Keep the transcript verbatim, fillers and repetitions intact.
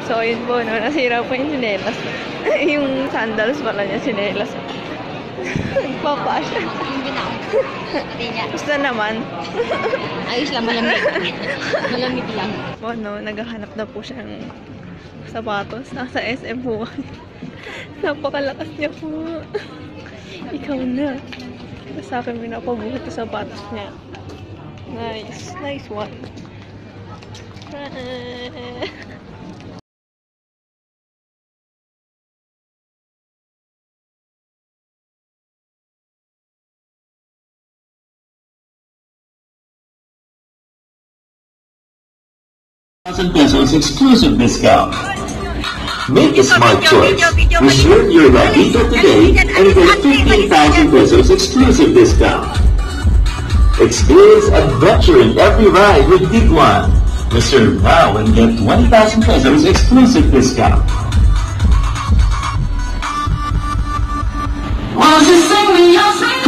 So, yun po, no? Nasira po yung sinelas. Yung sandals pala niya, sinelas. Nagpapasya. Yung binaw. Pati niya. Gusto naman. Ayos lang, malamig. Malamig lang. O, no? Naghahanap na po siya ng sapatos. Nasa S M po. Napakalakas niya po. Ikaw na. Sa akin, minapabuhat yung sapatos niya. Nice. Nice one. one thousand pesos exclusive discount. Make a smart choice. Reserve your Ravito today and get fifteen thousand pesos exclusive discount. Experience adventure in every ride with Tiguan. Reserve now and get twenty thousand pesos exclusive discount. Won't you sing me your song?